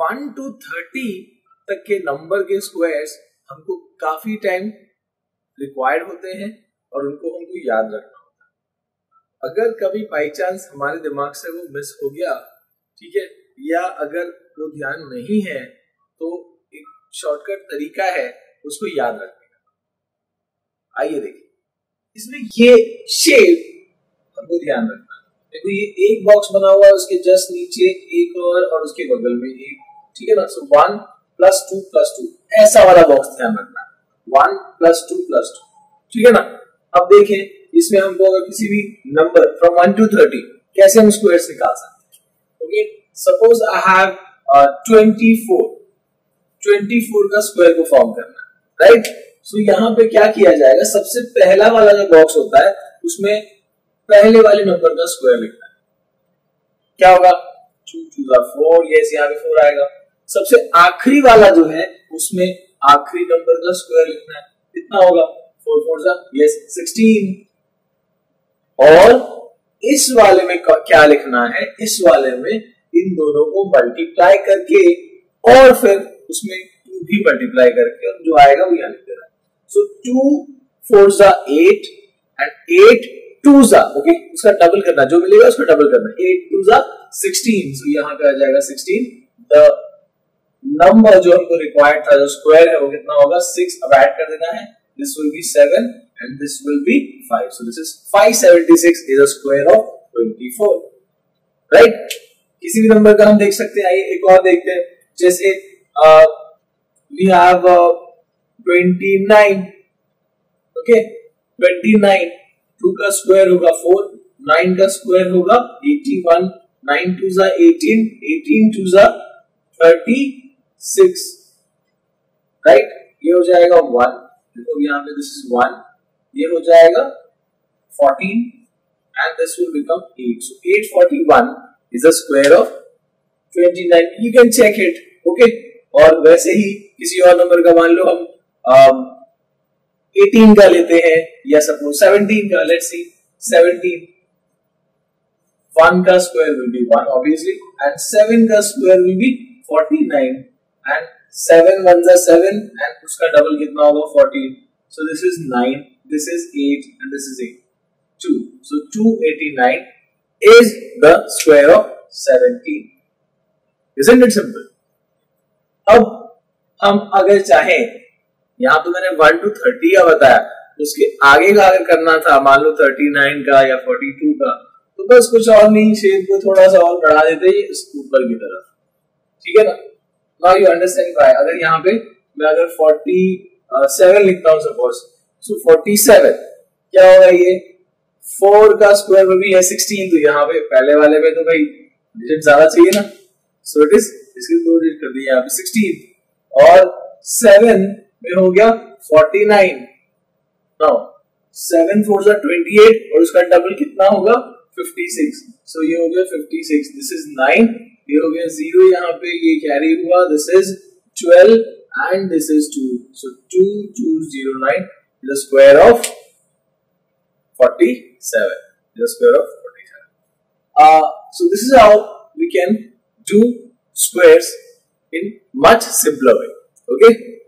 1 to 30 तक के number के स्क्वायर्स हमको काफी टाइम रिक्वायर्ड होते हैं और उनको हमको याद रखना होता है। अगर कभी बाई चांस हमारे दिमाग से वो मिस हो गया, ठीक है, या अगर वो ध्यान नहीं है, तो एक शॉर्टकट तरीका है उसको याद रखने का। आइए देखिए, इसमें ये शेप हमको ध्यान रखना है। देखो ये एक बॉक्स बना हुआ है, उसके जस्ट नीचे एक और उसके बगल में एक, ठीक है ना। सो 1 + 2 + 2 ऐसा वाला बॉक्स ध्यान रखना है। 1 + 2 + 2, ठीक है ना। अब देखें इसमें हमको अगर किसी भी नंबर फ्रॉम 1 to 30 कैसे हम स्क्वायर्स निकाल सकते हैं। ओके, सपोज आई हैव 24 का स्क्वायर को फॉर्म करना है, राइट। सो यहाँ पे क्या किया जाएगा, सबसे पहला वाला जो बॉक्स होता है उसमें पहले वाले नंबर का स्क्वायर लिखना है। क्या होगा, 2 × 2 = 4, यस यहाँ पे 4 आएगा। सबसे आखिरी वाला जो है उसमें आखिरी नंबर का स्क्वायर लिखना है। कितना होगा, 4 × 4 = 16। और इस वाले में क्या लिखना है, इस वाले में इन दोनों को मल्टीप्लाई करके और फिर उसमें 2 भी मल्टीप्लाई करके, और जो आएगा वो यहाँ लिख देना है। सो 2 × 4 = 8 एंड 8 × 2 = ओके, उसका डबल करना, जो मिलेगा उसका डबल करना। 8 × 2 = 16। सो यहाँ पे आ जाएगा 16। द नंबर जो हमको रिक्वायर्ड था, जो स्क्वायर है, वो कितना होगा, 6। अब ऐड कर देना है, this will be 7 and this will be 5. So this is 576 is a square of 24, right? किसी भी नंबर का हम देख सकते हैं। आइए एक और देखते हैं, जैसे we have 29, okay, 29, 2 का स्क्वायर होगा 4, 9 का स्क्वायर होगा 81, 9 × 2 = 18, 18 × 2 = 36, राइट। ये हो जाएगा 1, देखो यहाँ पे दिस इज 1, ये हो जाएगा 14 and this will become 8. So 841 is a square of 29. You can check it, okay? और वैसे ही किसी और नंबर का मान लो हम 18 का लेते हैं, या सपोज 17 का, लेट्स सी 17, 1 का square will be 1 obviously, and 7 का square will be 49, and 7 × 1 = 7 and उसका डबल कितना होगा, 14. So this is 9, this is 8 and this is 8, 2. So 289 is the square of 17. Isn't it simple? अब हम अगर चाहें, यहाँ तो मैंने 1 to 30 का बताया, उसके आगे का अगर करना था, मान लो 39 का या 42 का, तो बस कुछ और नहीं, शेप को थोड़ा सा और बढ़ा देते हैं ऊपर की तरफ, ठीक है ना। Now you understand why. अगर यहाँ पे मैं अगर 47 लिखता हूँ सपोज, सो 47 क्या होगा, ये 4 का स्क्वायर में भी है 16, तो यहाँ पे पहले वाले में तो भाई डिजिट ज्यादा चाहिए ना, सो इट इज, इसकी 2 डिजिट कर दी यहाँ पे 16, और 7 में हो गया 49। नाउ 7 × 4 = 28 और उसका डबल कितना होगा, 56। सो ये हो गया 56, दिस इज 9, ये हो गया 0, यहाँ पे ये कैरी हुआ, this is 12 and this is 2. So 2209 is the square of 47. Is the square of 47. So this is how we can do squares in much simpler way. Okay.